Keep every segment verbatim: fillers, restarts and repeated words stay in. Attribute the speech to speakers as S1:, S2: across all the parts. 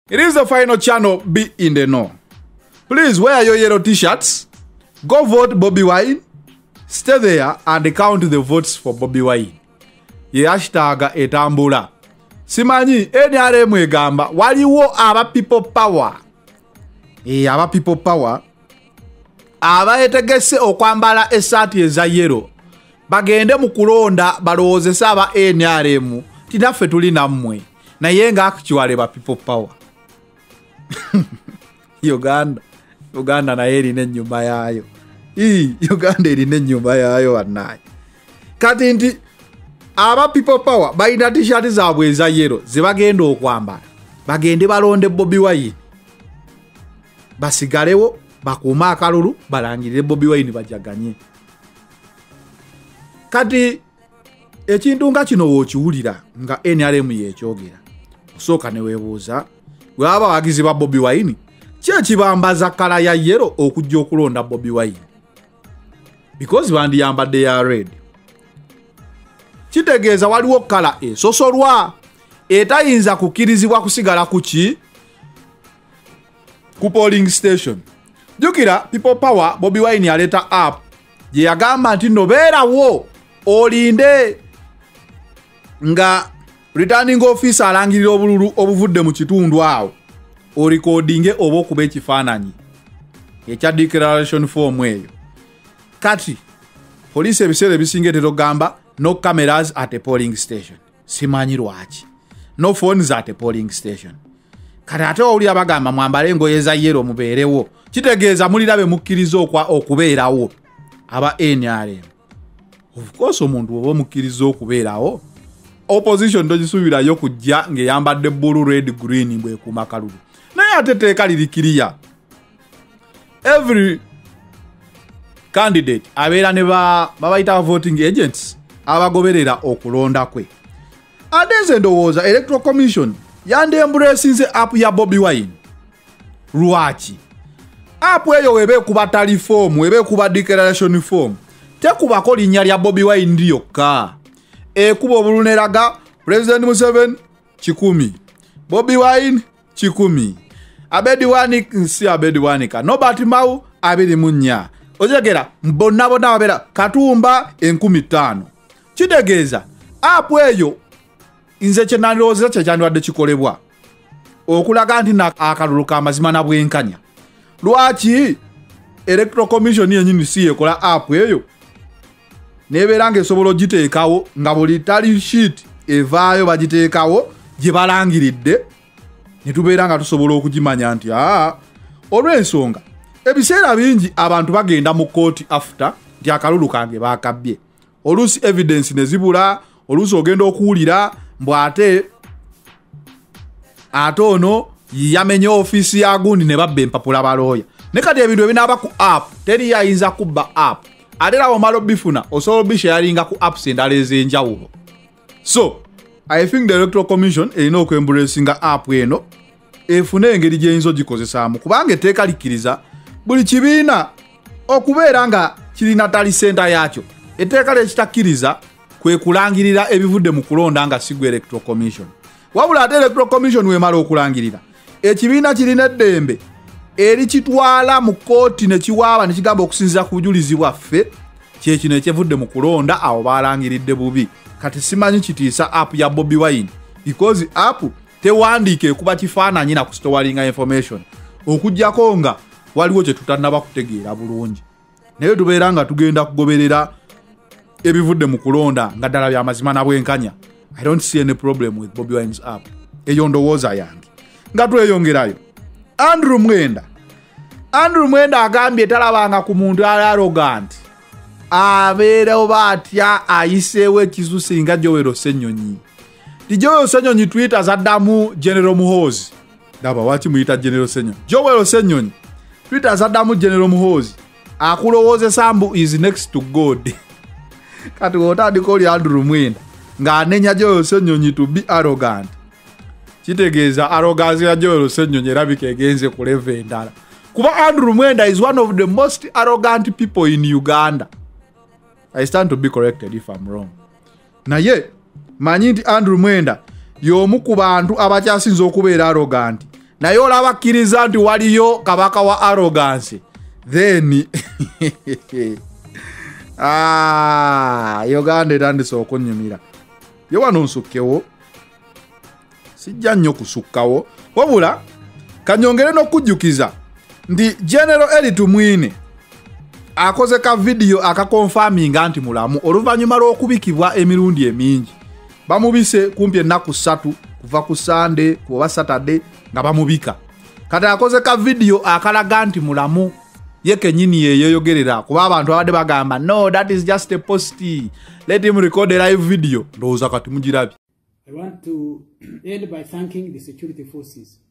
S1: It is the final channel, Be in the Know. Please wear your yellow t-shirts. Go vote Bobi Wine. Stay there and count the votes for Bobi Wine. Ye hashtag etambula. Simanyi N R M egamba waliwo aba people power. E aba people power. Aba etegese okwambala esati eza yellow. Bagende mu kulonda balowozesa aba N R M. Tinaffe tuli nammwe. Naye nga actually ba people power. Uganda. Uganda na erine nyumba yayo. Ii, Uganda erine nyumba yayo wanayi. Kati nti aba people power bayina t-shirt zaabwe eza yellow zibagenda okwambala. Bagende balonde Bobi Wine. Basigalewo bakuuma akalulu balangirire Bobi Wine bajaganye. Kati ekintu nga kino wookiwulira nga N R M yekyogera. Osooka ne weebuuza bw'aba bagizi ba Bobi Wine kye kibambaza kala ya yellow okujja okulonda Bobi Wine. Because bandiyambadde ya red. Kitegeeza waliwo kala esosolwa etayinza kukirizibwa kusigala kuki ku polling station. Jukira people power Bobi Wine yaleta app gye yagamba nti no beerawo olinde nga returning officer alangirira obululu obuvudde mu kitundu awo orecordinge oba okuba ekifaananyi ekya declaration form eyo. Kati police ebiseera ebisinga terogamba no cameras at a polling station. Simanyi lwaki. No phones at a polling station. Kati ate owulira bagamba mwambale engoye eza yellow mubeerewo. Kitegeeza mulirabe mukkiriza okwa okubeerawo aba N R M. Of course omuntu oba mukkiriza okubeerawo opposition togisuubirayo kujja ng'eyambadde blue red green bwekuuma kalulu. Naye ate teeka lirikiriya. Every candidate abeera ne babayita voting agents abagoberera okulonda kwe. Ate nze ndowooza Electoral Commission yandembracinze app ya Bobi Wine. Lwaki? App eyo webe kuba tali form, webe kuba declaration form. Tekubako linnya lya Bobi Wine ndiyokka. Ekuba obuluneraga President Museveni kikumi. Bobi Wine kikumi. Abedi Wanika si Abedi Wanika. Nobati Mau abiri munya. Ojegera mbonna bonna babera Katumba enkumi ttaano. Kitegeeza app eyo inze kye nalowooza kye kyandibadde kikolebwa okulaga nti akalulu k'amazima na bwenkanya. Lwaki Electoral Commission yennyini si yekola app eyo nebeera ng'esobola ogiteekawo nga buli tali sheet evaayo bagiteekawo gye balangiridde ne tubeera nga tusobola okugimanya nti aa olw'ensonga ebiseera bingi abantu bagenda mu kooti after nti akalulu kange baakabbye. Oluusi evidence ne zibula, oluusi ogenda okuwulira mbu ate ate ono yamenye ofiisi ya gundi ne babba empapula balooya. Ne kati ebintu ebinaaba ku app teri yayinza kubba app. Ate era omala obifuna osobola obisharinga ku apps endala ez'enjawulo. So I think the Electoral Commission erina okwembracinga app eno efune engeri gy'eyinza ogikozesaamu kubanga etteeka likkiriza buli kibiina okubeera nga kirina tali senta yaakyo. Etteeka lyekitakkiriza kwe kulangirira ebivudde mu kulonda nga si gwe Electoral Commission. Wabula ate Electoral Commission wemala okulangirira ekibiina kirina eddembe erikitwala mu kooti ne kiwaaba ne kigamba okusinziira ku bujulizi bwaffe kyekino ekyevudde mu kulonda awo balangiridde bubi. Kati simanyi kitiisa app ya Bobi Wine because app tewandiika ekuba kifaananyi na kustowalinga information okujjako nga waliwo kye tutannaba kutegeera bulungi. Naye tubeera nga tugenda kugoberera ebivudde mu kulonda nga ddala bya mazima na bwenkanya. I don't see any problem with Bobi Wine's app. Eyo ndowooza yange. Nga tweyongerayo. Andrew Mwenda. Andrew Mwenda agambye talabanga ku muntu ali arrogant. Abeera oba atya ayiseewo ekizu singa Joel Ssenyonyi. Ti Joel Ssenyonyi Twitter zaddamu General Muhoozi. Daba waki muyita General Ssenyonyi. Joel Ssenyonyi Twitter zaddamu General Muhoozi. Akulowoozesa mbu is next to God. Kati otandika oli Andrew Mwenda ng'anenya Joel Ssenyonyi to be arrogant. Kitegeeza arrogance ya Joel Ssenyonyi erabika egenze ku level endala. Kuba Andrew Mwenda is one of the most arrogant people in Uganda. I stand to be corrected if I'm wrong. Naye manyi nti Andrew Mwenda y'omu ku bantu abakyasinze okubeera arrogant naye olabakkiriza nti waliyo kabaka wa arrogance then ah Uganda etandise okunyumira ye wano nsukkewo sijja nnyo kusukkawo wabula kanyongere n'okujjukiza ndi General Elitu Mwine akoze ka video akakonfaminga nti mulamu oluvannyuma lw'okubikibwa emirundi emingi bamubise kumpi ennaku ssatu kuva ku Sunday kuba Saturday nga bamubika kati akoze ka video akalaga nti mulamu ye kenyini yeyogerera kuba abantu abadde bagamba no that is just a post, let him record a live video ndowooza kati mugirabi.
S2: I want to end by thanking the security forces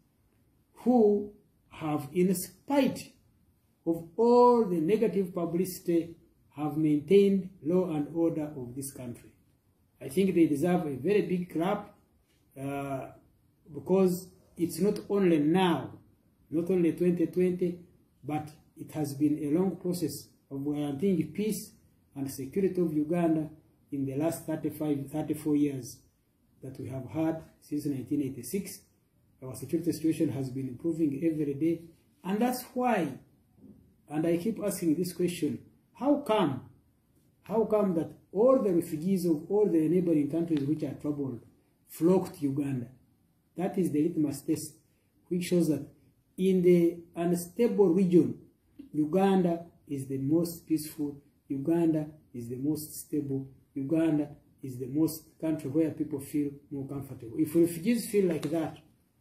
S2: who have, in spite of all the negative publicity, have maintained law and order of this country. I think they deserve a very big clap uh, because it's not only now, not only twenty twenty, but it has been a long process of guaranteeing peace and security of Uganda in the last thirty-five, thirty-four years that we have had since nineteen eighty-six. Our security situation has been improving every day. And that's why, and I keep asking this question, how come, how come that all the refugees of all the neighboring countries which are troubled flock to Uganda? That is the litmus test, which shows that in the unstable region, Uganda is the most peaceful, Uganda is the most stable, Uganda is the most country where people feel more comfortable. If refugees feel like that,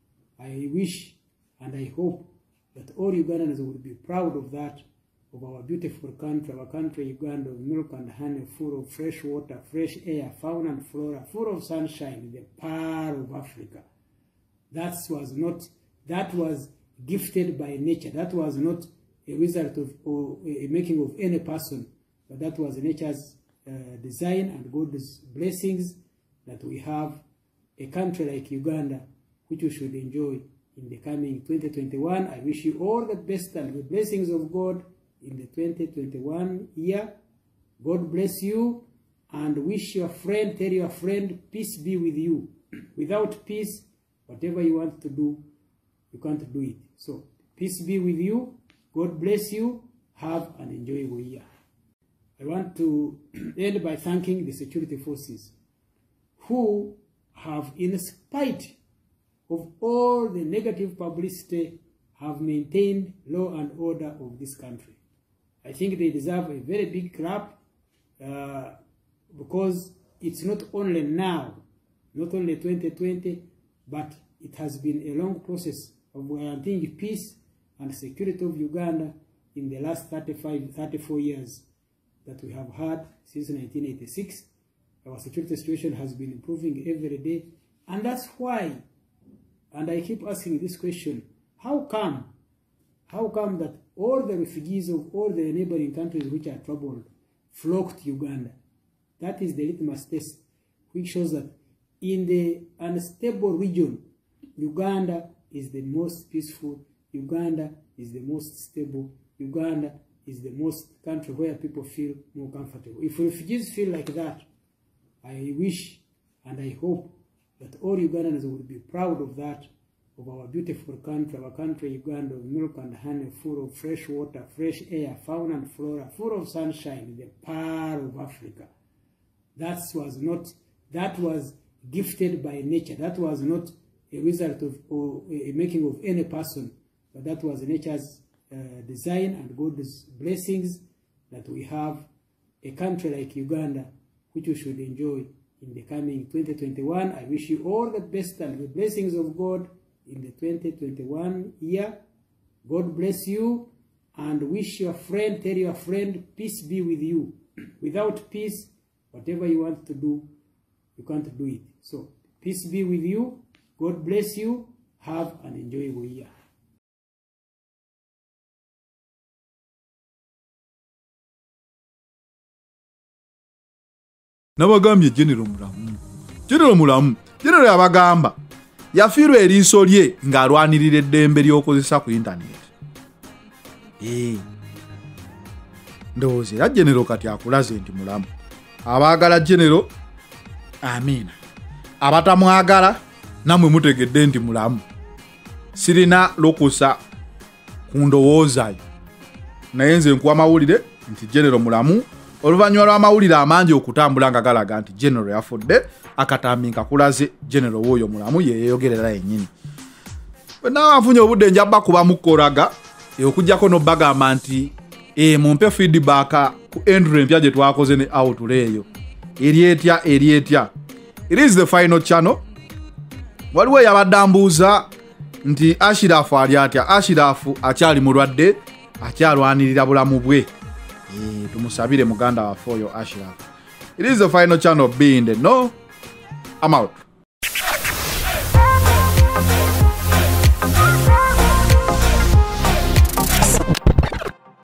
S2: I wish and I hope that all Ugandans will be proud of that, of our beautiful country, our country Uganda, of milk and honey, full of fresh water, fresh air, fauna and flora, full of sunshine, the pearl of Africa. That was not, that was gifted by nature. That was not a result of or a making of any person, but that was nature's uh, design and God's blessings that we have a country like Uganda, which we should enjoy in the coming twenty twenty-one. I wish you all the best and the blessings of God in the twenty twenty-one year. God bless you, and wish your friend, tell your friend, peace be with you. Without peace, whatever you want to do, you can't do it. So, peace be with you. God bless you. Have an enjoyable year. I want to end by thanking the security forces who have, in spite of all the negative publicity, have maintained law and order of this country. I think they deserve a very big clap uh, because it's not only now, not only twenty twenty, but it has been a long process of guaranteeing peace and security of Uganda in the last thirty-five, thirty-four years that we have had since nineteen eighty-six. Our security situation has been improving every day, and that's why, and I keep asking this question, how come, how come that all the refugees of all the neighboring countries which are troubled flock to Uganda? That is the litmus test, which shows that in the unstable region, Uganda is the most peaceful, Uganda is the most stable, Uganda is the most country where people feel more comfortable. If refugees feel like that, I wish and I hope that all Ugandans will be proud of that, of our beautiful country, our country Uganda, of milk and honey, full of fresh water, fresh air, fauna and flora, full of sunshine, the pearl of Africa. That was not, that was gifted by nature. That was not a result of or a making of any person, but that was nature's uh, design and God's blessings that we have a country like Uganda, which we should enjoy in the coming twenty twenty-one. I wish you all the best and the blessings of God in the twenty twenty-one year. God bless you, and wish your friend, tell your friend, peace be with you. Without peace, whatever you want to do, you can't do it. So, peace be with you. God bless you. Have an enjoyable year.
S1: Nabagambye General Mulamu. General Mulamu. General yabagamba. Yafiirwa eriiso lye ng'alwanirira eddembe ly'okozesa ku internet. Eh. Ndowooza era General kati akulaze nti mulamu. Abaagala General, amiina. Abatamwagala, namwe mutegedde nti mulamu. sirina lokusa ku ndowooza yo naye nze nkuwa amawulire nti General mulamu oluvannyuma lw'amawulire amangi okutambula nga galaga nti General yafudde akatambi nga kulaze General w'oyo mulamu yeeyogerera yennyini naawe afunye obudde njabba kuba mukoraga okujjako n'obbagamba nti e mumpe feedback ku entry empya gye twakoze ne outule eyo eri etya eri etya. It is the final channel. Waliwo yabadde ambuuza nti Ashraf ali atya. Ashraf akyali mulwadde akyalwanirira bulamu bwe. E, tumusabire muganda waffe oyo Ashraf. It is the final channel being the no. I'm out.